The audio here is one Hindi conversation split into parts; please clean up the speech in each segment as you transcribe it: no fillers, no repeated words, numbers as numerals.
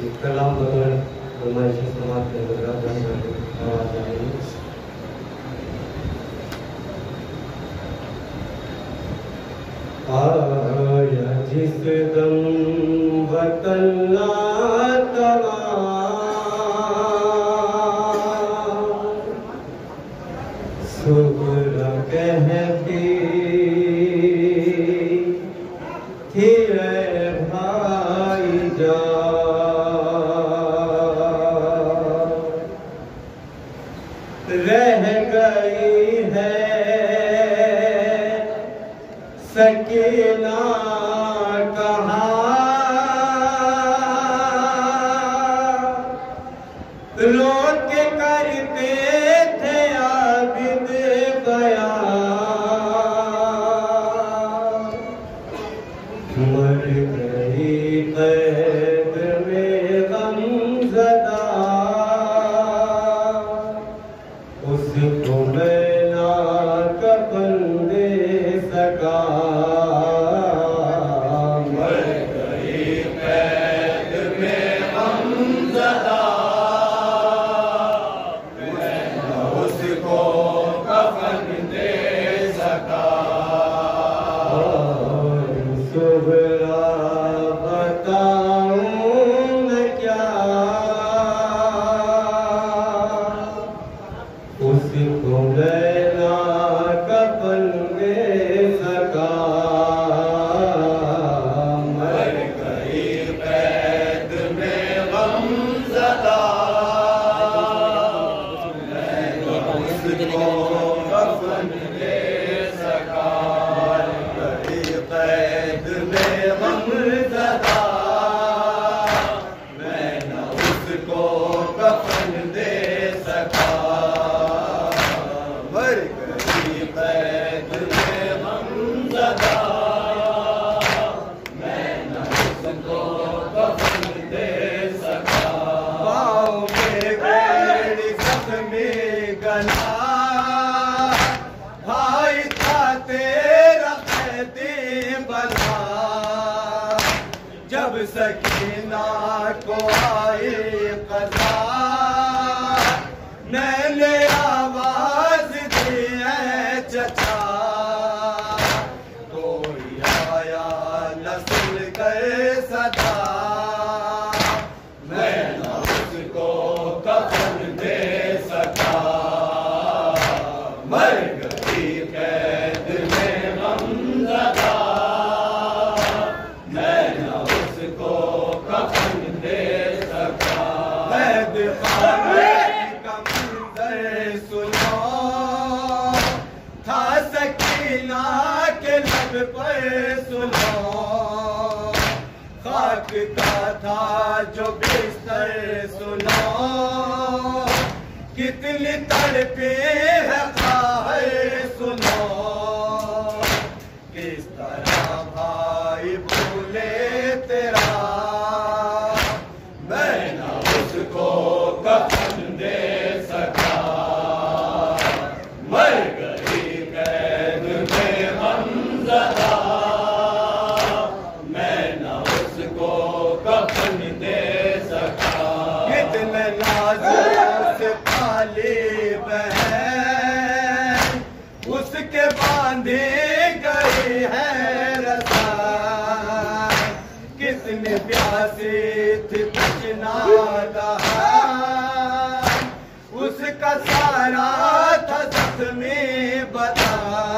कलाम बगैर नुमाइशी समाज के अंतर्गत आवाज आ रही है। आया जिस दम वतन तवा सुगरा कहती थी भाई जा रह गई है सकीना कहाँ रोक के करते थे आबिद बयां मर गई कैद में गमज़दा उसको मैं ना कफन दे सका। मर गई कैद में गमज़दा मैं न उसको कफन दे सका। सुबह बताऊं मैं क्या उसको मैं ना कफन दे सका। मर गई कैद में गमज़दा मैं न उसको कफन दे सका। मर गई कैद में गमज़दा मैं न उसको कफन दे सका। मर गई कैद में गमज़दा मैं न उसको कफन दे सका। पाँव में बेड़ी ज़ख्मी गला भाई था तेरा कैदी बना। जब सकीना को आई क़ज़ा मैंने आवाज दी है चचा। कोई आया न सुन कर सदा मैं न उसको कफन दे सका। मर गई कैद में गमज़दा मैं न उसको कफन दे सका। कैद खाने का मंज़र सुनो था सकीना के लब पर सुनो। खाक का था जो बिस्तर सुनो कितनी तड़पी है ख़ाहर सुनो। किस तरह भाई भूले तेरा मैं न उसको कफन दे सका। मर गई कैद में गमज़दा मैं न उसको कफन दे सका। कितने नाज़ों से पाली बहन उसके बांधी गई है रसा। कितने प्यासी थी तृष्णा दहा उसका सारा था ज़ख्मी बता।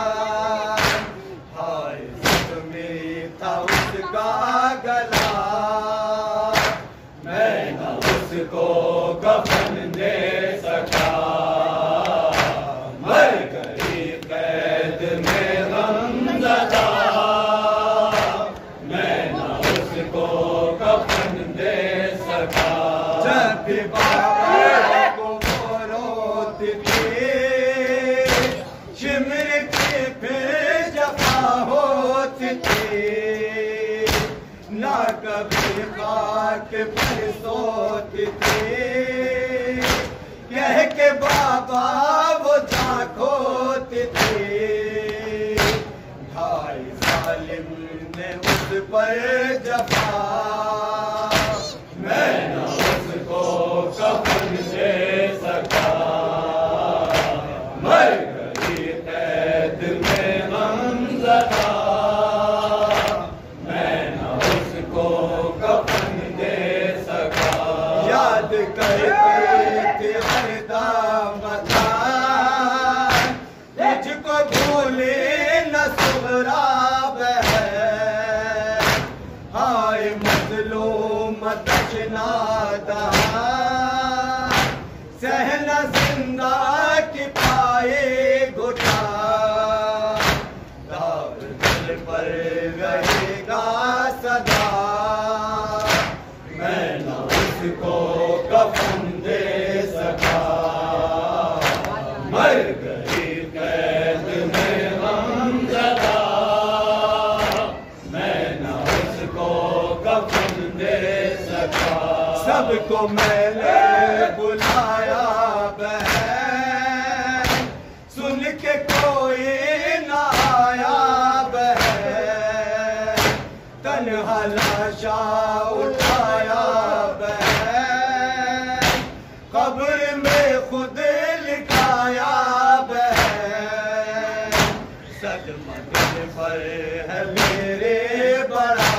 हाय ज़ख्मी था उसका गला मैं न उसको कफन दे सका। मर गई कैद में गमज़दा मैं न उसको कफन दे सका। जब भी बाबा को वो रोती थी शिमर की फिर जफा होती थी। ना कभी खाक पर सोती थी कह के बाबा वो झांकोती थी। ढाई जालिम ने उस पर जफा मैं मदशना दहा सहना जिंदा की पाए घुटा दाग दिल पर रहेगा सदा मैं न उसको कफन दे सका मर गई कैद में हमज़दा मैं न उसको कफन दे सका सबको मैंने बुलाया बहन सुन के कोई न आया बहन तन्हा लाशा उठाया बहन कब्र में खुद लिखाया बहन सदमा दिल पर है मेरे बड़ा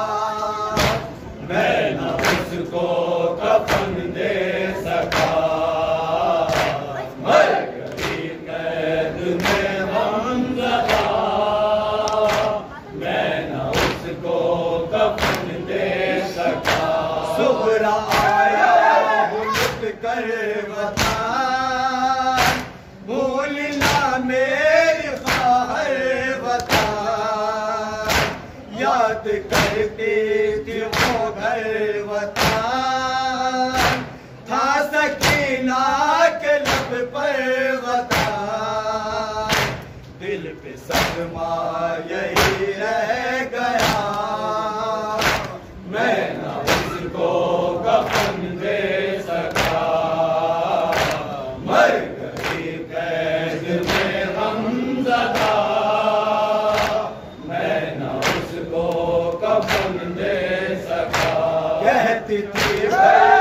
मैं न उसको कफन दे सका मर गई कैद में हमज़दा मैं न उसको कफन दे सका सुहरा आया लुट कर वतन भूल ना मेरी ख्वाहर वतन याद करती थी वो घर वतन था सकीना के लब पर वतन दिल पे सदमा यही रह गया मैं न उसको कफन दे सका मर गई कैद में हमज़दा मैं न उसको कफन दे सका कहती थी